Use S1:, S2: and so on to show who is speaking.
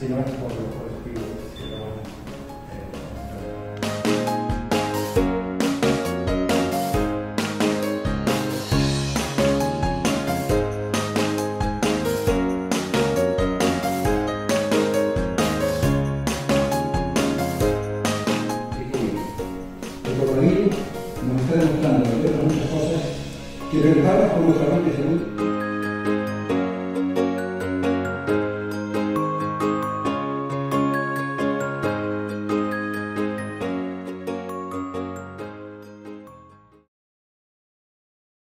S1: si no es por los colectivos, sino
S2: el coronavirus nos está demostrando, entre otras muchas cosas, que regresarlas con nuestra mente